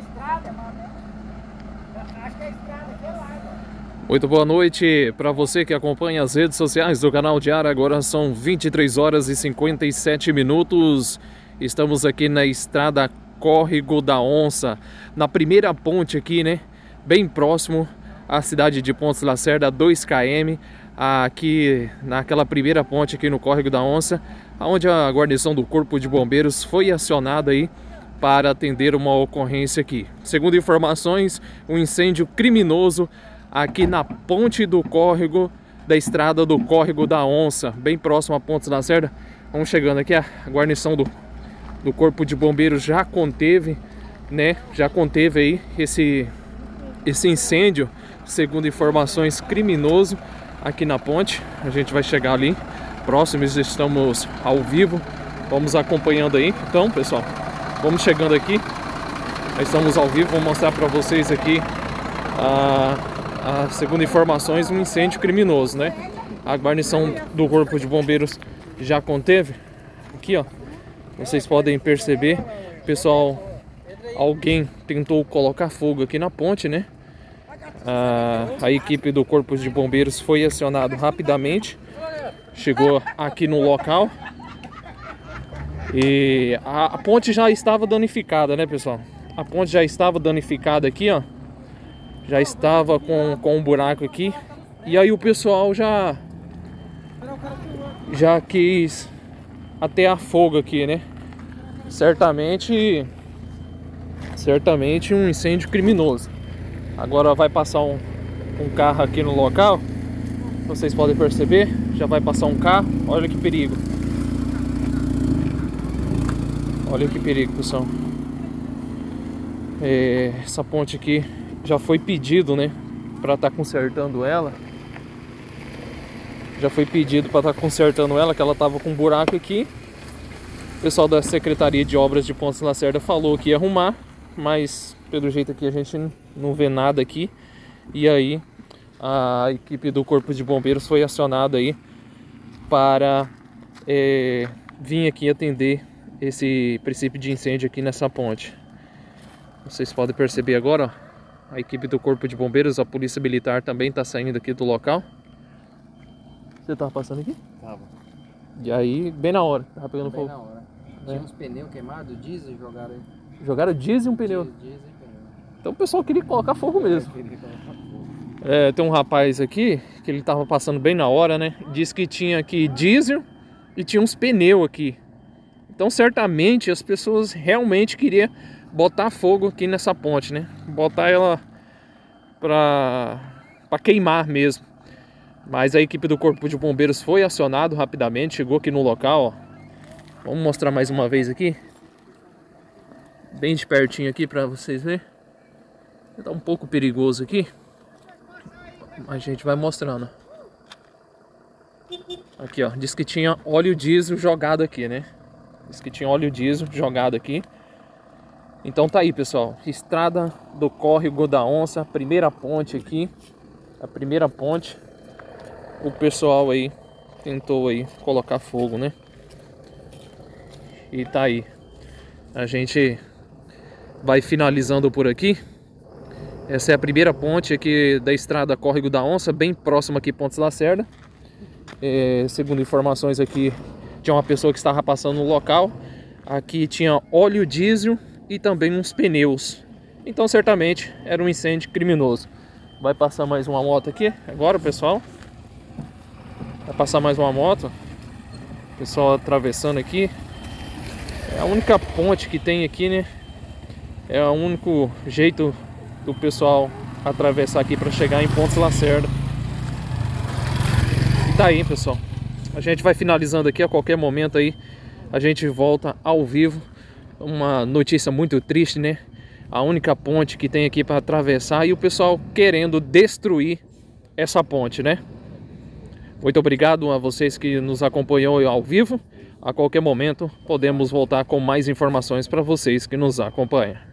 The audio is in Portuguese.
estrada, mano. Acho que a estrada aqui é larga. Muito boa noite para você que acompanha as redes sociais do canal Diário. Agora são 23 horas e 57 minutos. Estamos aqui na estrada Córrego da Onça, na primeira ponte aqui, né? Bem próximo à cidade de Pontes Lacerda, 2 km. Aqui naquela primeira ponte aqui no Córrego da Onça, onde a guarnição do Corpo de Bombeiros foi acionada aí para atender uma ocorrência aqui. Segundo informações, um incêndio criminoso aqui na ponte do córrego da estrada do Córrego da Onça, bem próximo a Pontes Lacerda. Vamos chegando aqui, a guarnição do Corpo de Bombeiros já conteve, né? Já conteve aí esse incêndio, segundo informações, criminoso aqui na ponte. A gente vai chegar ali próximos, estamos ao vivo, vamos acompanhando aí. Então, pessoal, vamos chegando aqui, estamos ao vivo, vou mostrar para vocês aqui segundo informações, um incêndio criminoso, né? A guarnição do Corpo de Bombeiros já conteve. Aqui, ó, vocês podem perceber, pessoal, alguém tentou colocar fogo aqui na ponte, né? A equipe do Corpo de Bombeiros foi acionado rapidamente, chegou aqui no local e a ponte já estava danificada, né, pessoal? A ponte já estava danificada aqui, ó. Já estava com um buraco aqui. E aí o pessoal já quis atear fogo aqui, né? Certamente um incêndio criminoso. Agora vai passar um carro aqui no local. Vocês podem perceber, já vai passar um carro. Olha que perigo. Olha que perigo, pessoal. Essa ponte aqui já foi pedido, né, para estar consertando ela. Já foi pedido para estar consertando ela, que ela tava com um buraco aqui. O pessoal da Secretaria de Obras de Pontes Lacerda falou que ia arrumar, mas pelo jeito aqui a gente não vê nada aqui. E aí a equipe do Corpo de Bombeiros foi acionada aí para vir aqui atender esse princípio de incêndio aqui nessa ponte. Vocês podem perceber agora, ó. A equipe do Corpo de Bombeiros, a Polícia Militar também está saindo aqui do local. Você tava passando aqui? Tava. E aí, bem na hora, tava pegando fogo. Bem na hora. Tinha uns pneus queimados, diesel, jogaram aí. Jogaram diesel e um pneu? Diesel e pneu. Então o pessoal queria colocar fogo mesmo. Queria colocar fogo. Tem um rapaz aqui, que ele tava passando bem na hora, né? Disse que tinha aqui diesel e tinha uns pneus aqui. Então certamente as pessoas realmente queriam botar fogo aqui nessa ponte, né? Botar ela pra queimar mesmo. Mas a equipe do Corpo de Bombeiros foi acionado rapidamente, chegou aqui no local, ó. Vamos mostrar mais uma vez aqui. Bem de pertinho aqui pra vocês verem. Tá um pouco perigoso aqui, a gente vai mostrando. Aqui, ó, diz que tinha óleo diesel jogado aqui, né? Diz que tinha óleo diesel jogado aqui. Então tá aí, pessoal, estrada do Córrego da Onça, primeira ponte aqui, a primeira ponte. O pessoal aí tentou aí colocar fogo, né? E tá aí. A gente vai finalizando por aqui. Essa é a primeira ponte aqui da estrada Córrego da Onça, bem próxima aqui Pontes Lacerda. Segundo informações aqui, tinha uma pessoa que estava passando no local. Aqui tinha óleo diesel e também uns pneus. Então certamente era um incêndio criminoso. Vai passar mais uma moto aqui agora, pessoal. Vai passar mais uma moto. Pessoal atravessando aqui. É a única ponte que tem aqui, né? É o único jeito do pessoal atravessar aqui para chegar em Pontes Lacerda. E tá aí, pessoal. A gente vai finalizando aqui. A qualquer momento aí a gente volta ao vivo. Uma notícia muito triste, né? A única ponte que tem aqui para atravessar e o pessoal querendo destruir essa ponte, né? Muito obrigado a vocês que nos acompanhou ao vivo. A qualquer momento podemos voltar com mais informações para vocês que nos acompanham.